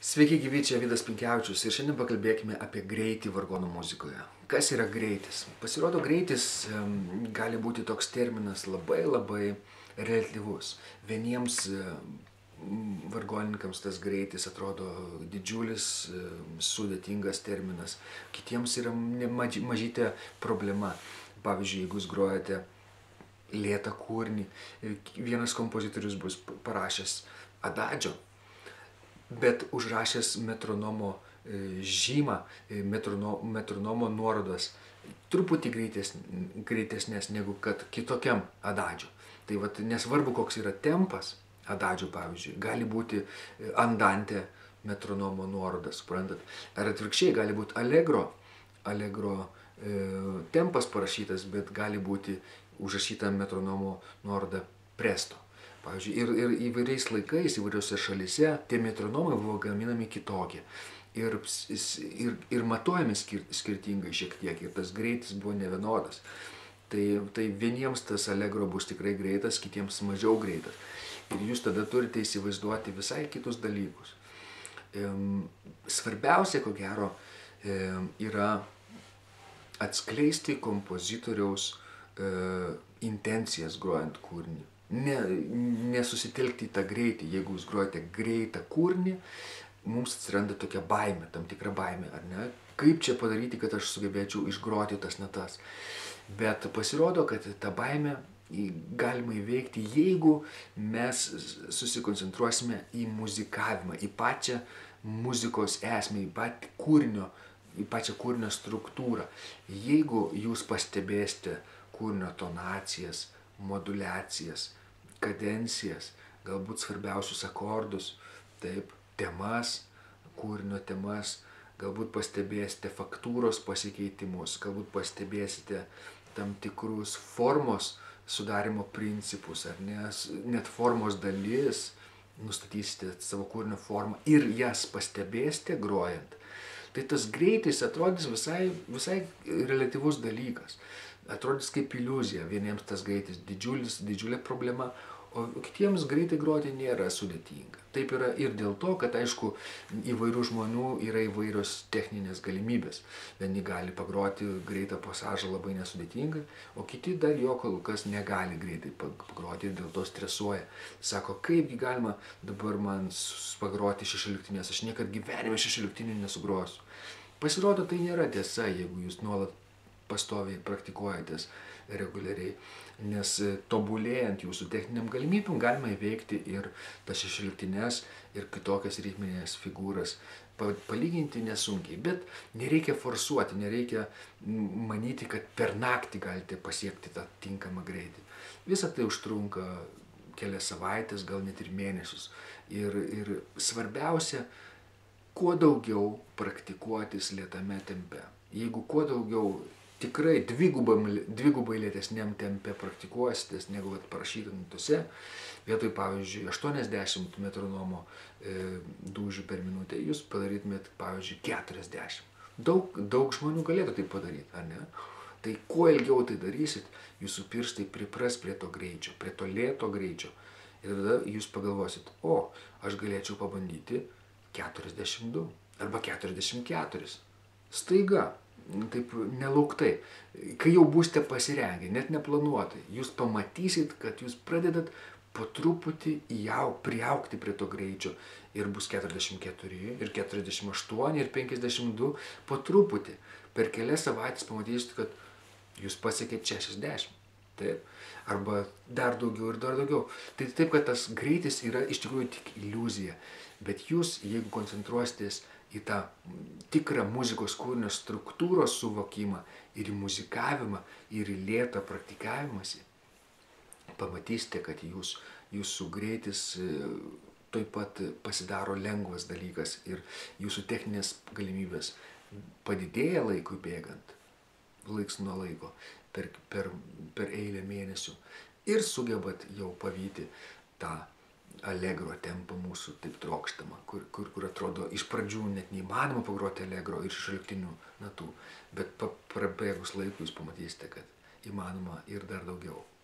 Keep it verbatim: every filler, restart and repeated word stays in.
Sveiki gyvi, čia Vidas Pinkevičius ir šiandien pakalbėkime apie greitį vargonų muzikoje. Kas yra greitis? Pasirodo, greitis um, gali būti toks terminas labai labai relatyvus. Vieniems um, vargonininkams tas greitis atrodo didžiulis, um, sudėtingas terminas, kitiems yra maži, mažytė problema. Pavyzdžiui, jeigu jūs grojate lėtą kūrinį, vienas kompozitorius bus parašęs adadžio, bet užrašęs metronomo žymą, metrono, metronomo nuorodas truputį greitesnės, greitesnės negu kad kitokiam adadžio. Tai vat, nesvarbu, koks yra tempas adadžio, pavyzdžiui, gali būti andante metronomo nuorodas, suprantat? Ar atvirkščiai gali būti allegro, allegro e, tempas parašytas, bet gali būti užrašyta metronomo nuoroda presto. Pavyzdžiui, ir, ir įvairiais laikais, įvairiose šalyse tie metronomai buvo gaminami kitokie. Ir, ir, ir matuojami skir, skirtingai šiek tiek, ir tas greitis buvo nevienodas. Tai, tai vieniems tas allegro bus tikrai greitas, kitiems mažiau greitas. Ir jūs tada turite įsivaizduoti visai kitus dalykus. Svarbiausia, ko gero, yra atskleisti kompozitoriaus intencijas grojant kūrinį. Ne, nesusitelkti į tą greitį. Jeigu jūs grojate greitą kūrinį, mums atsiranda tokia baimė, tam tikra baimė, ar ne? Kaip čia padaryti, kad aš sugebėčiau išgroti tas natas? Bet pasirodo, kad tą baimę galima įveikti, jeigu mes susikoncentruosime į muzikavimą, į pačią muzikos esmę, į patį kūrinio, į pačią kūrinio struktūrą. Jeigu jūs pastebėsite kūrinio tonacijas, moduliacijas, kadencijas, galbūt svarbiausius akordus, taip, temas, kūrinio temas, galbūt pastebėsite faktūros pasikeitimus, galbūt pastebėsite tam tikrus formos sudarimo principus, ar ne, net formos dalis, nustatysite savo kūrinio formą ir jas pastebėsite grojant. Tai tas greitis atrodys visai, visai relatyvus dalykas. Atrodys kaip iliuzija. Vieniems tas greitis didžiulis, didžiulė problema, o kitiems greitai groti nėra sudėtinga. Taip yra ir dėl to, kad, aišku, įvairių žmonių yra įvairios techninės galimybės. Vieni gali pagroti greitą pasažą labai nesudėtingai, o kiti dar jo kol kas negali greitai pagroti ir dėl to stresuoja. Sako, kaipgi galima dabar man pagroti šešioliktinės, aš niekad gyvenime šešioliktinių nesugrosiu. Pasirodo, tai nėra tiesa, jeigu jūs nuolat pastoviai praktikuojatės reguliariai, nes tobulėjant jūsų techniniam galimybėm galima įveikti ir tas šešioliktinės ir kitokias ritminės figūras, palyginti nesunkiai, bet nereikia forsuoti, nereikia manyti, kad per naktį galite pasiekti tą tinkamą greitį. Visa tai užtrunka kelias savaitės, gal net ir mėnesius. Ir, ir svarbiausia, kuo daugiau praktikuotis lėtame tempe. Jeigu kuo daugiau tikrai dvigubai, dvigubai lėtesniam tempe praktikuositės, negu parašyta natose, vietoj, pavyzdžiui, aštuoniasdešimt metronomo e, dūžių per minutę, jūs padarytumėt, pavyzdžiui, keturiasdešimt. Daug, daug žmonių galėtų tai padaryti, ar ne? Tai kuo ilgiau tai darysit, jūsų pirštai pripras prie to greičio, prie to lėto greičio. Ir tada jūs pagalvosit, o, aš galėčiau pabandyti keturiasdešimt du arba keturiasdešimt keturi. Staiga. Taip nelauktai, kai jau būsite pasirengę, net neplanuotai, jūs pamatysit, kad jūs pradedat po truputį jau priaugti prie to greičio ir bus keturiasdešimt keturi, ir keturiasdešimt aštuoni, ir penkiasdešimt du, po truputį. Per kelias savaitės pamatysit, kad jūs pasiekėt šešiasdešimt, taip, arba dar daugiau ir dar daugiau. Tai taip, kad tas greitis yra iš tikrųjų tik iliuzija, bet jūs, jeigu koncentruositės į tą tikrą muzikos kūrinio struktūros suvokimą ir į muzikavimą, ir į lėtą praktikavimąsi, pamatysite, kad jūs, jūsų greitis taip pat pasidaro lengvas dalykas ir jūsų techninės galimybės padidėja laikui bėgant, laiks nuo laiko, per, per, per eilę mėnesių ir sugebat jau pavyti tą allegro tempą mūsų taip trokštamą, kur, kur, kur atrodo iš pradžių net neįmanoma pagroti allegro ir šešioliktinių natų, bet prabėgus laikui jūs pamatysite, kad įmanoma ir dar daugiau.